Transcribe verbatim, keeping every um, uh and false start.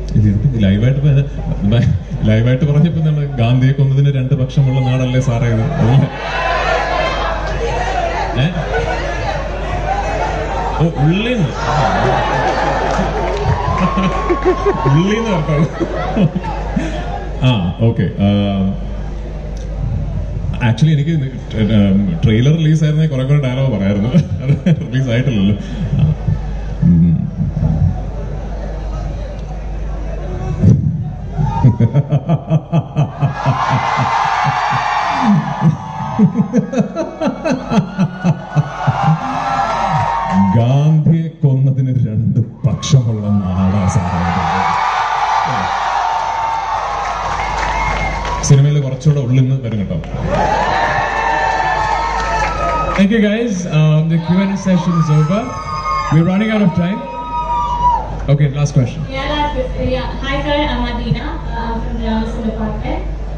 ഇത് ലൈവായിട്ട് ലൈവായിട്ട് പറഞ്ഞപ്പോ നമ്മൾ ഗാന്ധിയെ കൊന്നതിന് രണ്ട് പക്ഷമുള്ള നാടല്ലേ സാറേ ഇത്? ഓ ഉള്ളിന്ന് ഉള്ളിന്ന് കേട്ടോ. ആ ഓക്കെ. ആക്ച്വലി എനിക്ക് ട്രെയിലർ റിലീസ് ആയിരുന്നേ കുറെ കുറെ ഡയലോഗ് പറയായിരുന്നു. റിലീസ് ആയിട്ടില്ലല്ലോ. ഗാന്ധിയെ കൊന്നതിന് രണ്ട് പക്ഷമുള്ള നാടാ സാധാരണ. സിനിമയിൽ കുറച്ചുകൂടെ ഉള്ളിന്ന് വരും കേട്ടോ. Thank you guys. Um, the Q and A session is over. We're running out of time. Okay, last question. Yeah, last question. Yeah. Hi sir, I'm Adina uh, from the Journalism department.